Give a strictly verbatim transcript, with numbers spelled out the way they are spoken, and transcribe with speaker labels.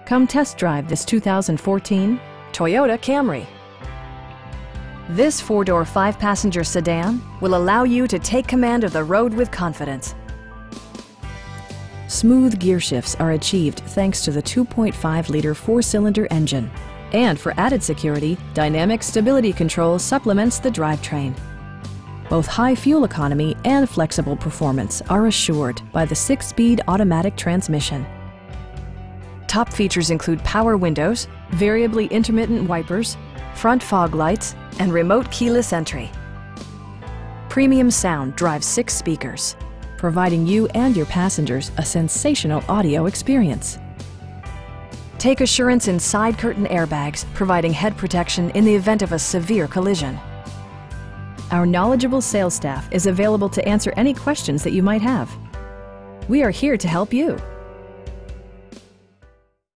Speaker 1: Come test drive this two thousand fourteen Toyota Camry. This four-door, five-passenger sedan will allow you to take command of the road with confidence. Smooth gear shifts are achieved thanks to the two point five liter four-cylinder engine. And for added security, dynamic stability control supplements the drivetrain. Both high fuel economy and flexible performance are assured by the six-speed automatic transmission. Top features include power windows, variably intermittent wipers, front fog lights, and remote keyless entry. Premium sound drives six speakers, providing you and your passengers a sensational audio experience. Take assurance in side curtain airbags, providing head protection in the event of a severe collision. Our knowledgeable sales staff is available to answer any questions that you might have. We are here to help you.